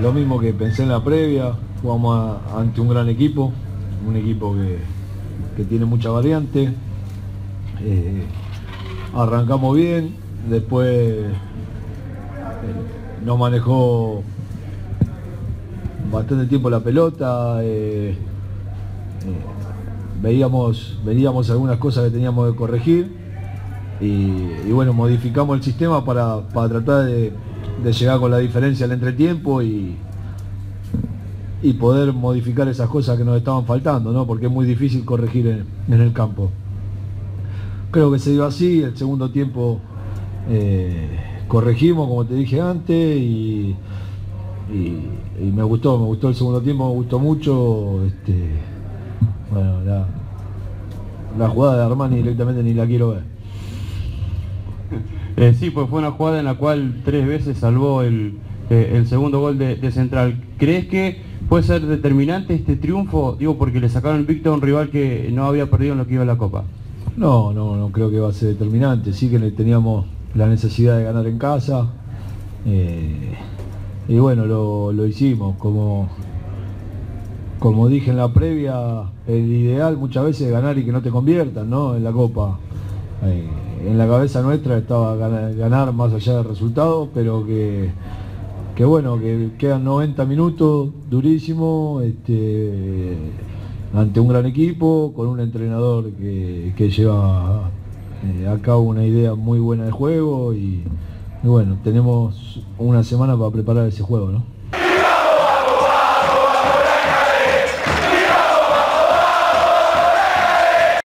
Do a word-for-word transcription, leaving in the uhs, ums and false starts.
lo mismo que pensé en la previa, jugamos a, ante un gran equipo, un equipo que, que tiene mucha variante. Eh, arrancamos bien, después eh, nos manejó bastante tiempo la pelota, eh, eh, veíamos, veíamos algunas cosas que teníamos que corregir y, y bueno, modificamos el sistema para, para tratar de, de llegar con la diferencia al entretiempo y, y poder modificar esas cosas que nos estaban faltando, ¿no? Porque es muy difícil corregir en, en el campo. Creo que se dio así, el segundo tiempo eh, corregimos, como te dije antes, y, y, y me gustó, me gustó el segundo tiempo, me gustó mucho. Este, bueno, la, la jugada de Armani directamente ni la quiero ver. Eh, sí, pues fue una jugada en la cual tres veces salvó el, eh, el segundo gol de, de Central. ¿Crees que puede ser determinante este triunfo? Digo, porque le sacaron el victory a un rival que no había perdido en lo que iba a la Copa. No, no, no creo que va a ser determinante. Sí que teníamos la necesidad de ganar en casa. Eh, y bueno, lo, lo hicimos. Como, como dije en la previa, el ideal muchas veces es ganar y que no te conviertan, ¿no? En la Copa. Eh, en la cabeza nuestra estaba ganar, ganar más allá del resultado, pero que, que bueno, que quedan noventa minutos durísimos, este, ante un gran equipo, con un entrenador que, que lleva eh, a cabo una idea muy buena de juego y, y bueno, tenemos una semana para preparar ese juego, ¿no?